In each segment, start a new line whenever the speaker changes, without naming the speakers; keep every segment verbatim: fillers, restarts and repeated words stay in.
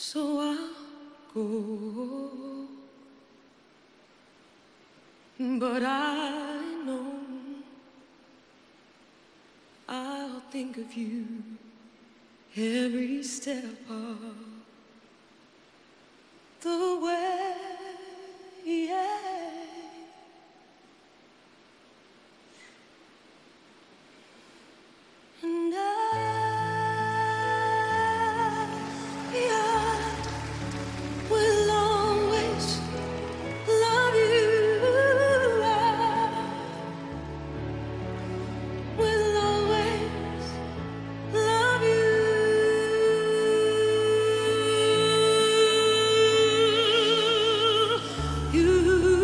So I'll go, but I know I'll think of you every step of the way. Yeah. And I, I will always love you. I will always love you. You,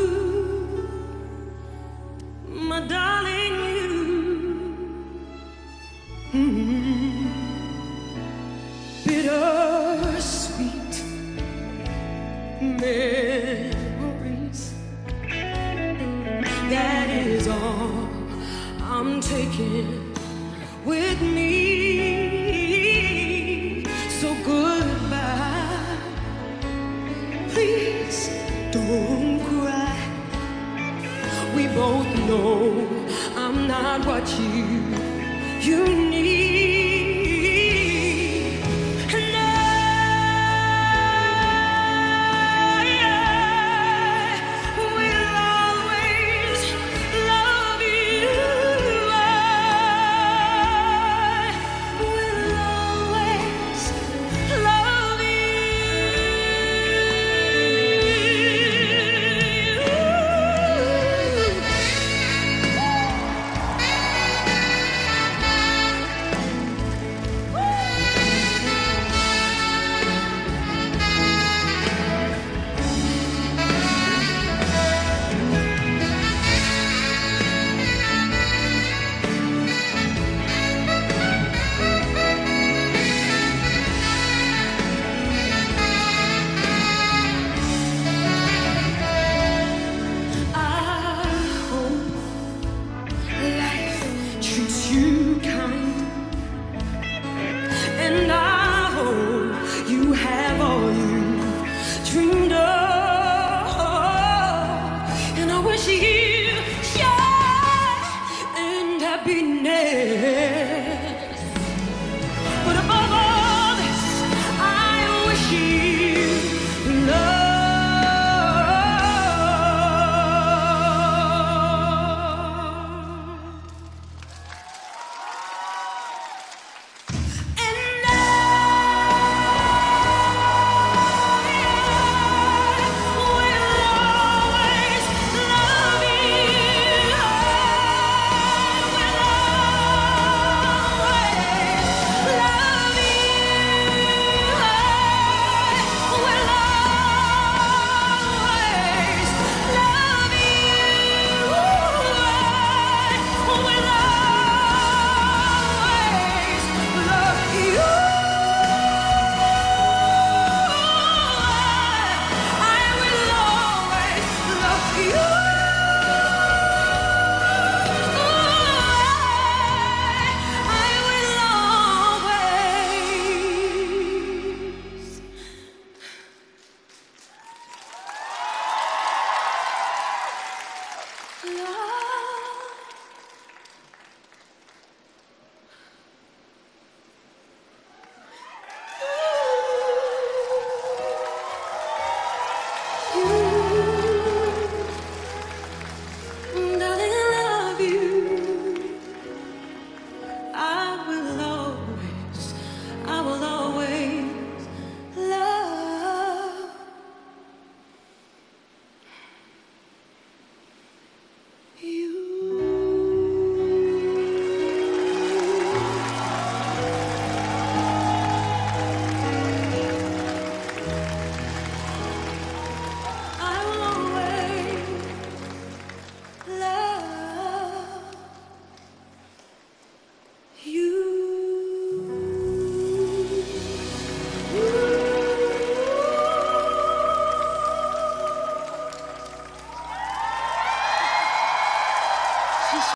my darling, you. Mm-hmm. Bittersweet memories. That is all I'm taking with me. So goodbye. Please don't cry. We both know I'm not what you you need.